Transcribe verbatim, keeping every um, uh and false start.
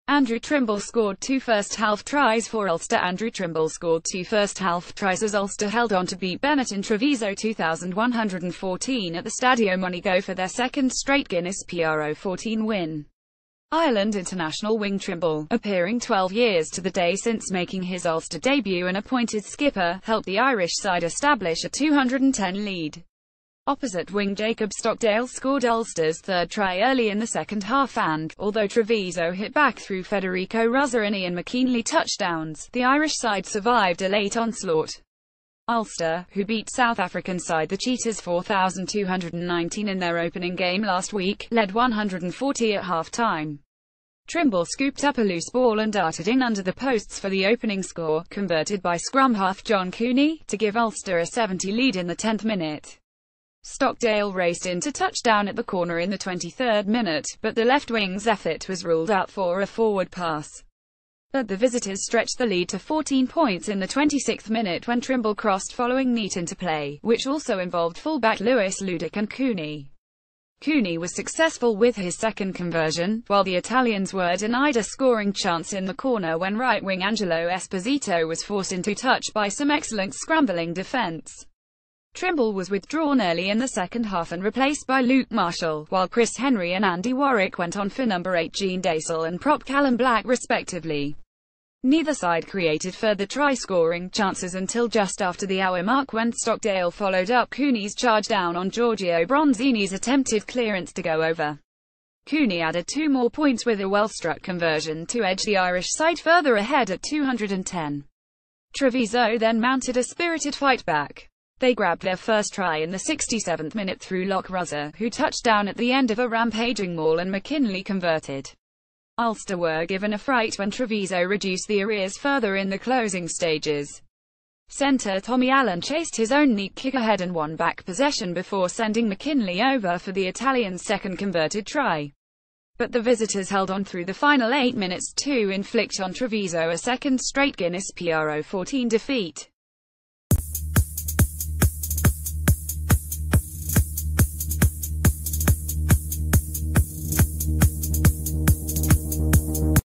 Andrew Trimble scored two first-half tries for Ulster. Andrew Trimble scored two first-half tries as Ulster held on to beat Bennett in Treviso two thousand one hundred fourteen at the Stadio Monego for their second straight Guinness Pro fourteen win. Ireland international wing Trimble, appearing twelve years to the day since making his Ulster debut and appointed skipper, helped the Irish side establish a two hundred ten lead. Opposite wing Jacob Stockdale scored Ulster's third try early in the second half and, although Treviso hit back through Federico Ruzza and Ian McKinley touchdowns, the Irish side survived a late onslaught. Ulster, who beat South African side the Cheetahs four thousand two hundred nineteen in their opening game last week, led one hundred forty at half-time. Trimble scooped up a loose ball and darted in under the posts for the opening score, converted by scrum half John Cooney, to give Ulster a seventy lead in the tenth minute. Stockdale raced into touchdown at the corner in the twenty-third minute, but the left wing's effort was ruled out for a forward pass. But the visitors stretched the lead to fourteen points in the twenty-sixth minute when Trimble crossed following neat interplay, which also involved fullback Lewis Ludic and Cooney. Cooney was successful with his second conversion, while the Italians were denied a scoring chance in the corner when right wing Angelo Esposito was forced into touch by some excellent scrambling defence. Trimble was withdrawn early in the second half and replaced by Luke Marshall, while Chris Henry and Andy Warwick went on for number eight Gene Dasel and prop Callum Black respectively. Neither side created further try-scoring chances until just after the hour mark when Stockdale followed up Cooney's charge down on Giorgio Bronzini's attempted clearance to go over. Cooney added two more points with a well-struck conversion to edge the Irish side further ahead at two hundred ten. Treviso then mounted a spirited fight back. They grabbed their first try in the sixty-seventh minute through Lock Ruzza, who touched down at the end of a rampaging maul and McKinley converted. Ulster were given a fright when Treviso reduced the arrears further in the closing stages. Centre Tommy Allen chased his own neat kick ahead and won back possession before sending McKinley over for the Italians' second converted try. But the visitors held on through the final eight minutes to inflict on Treviso a second straight Guinness Pro fourteen defeat.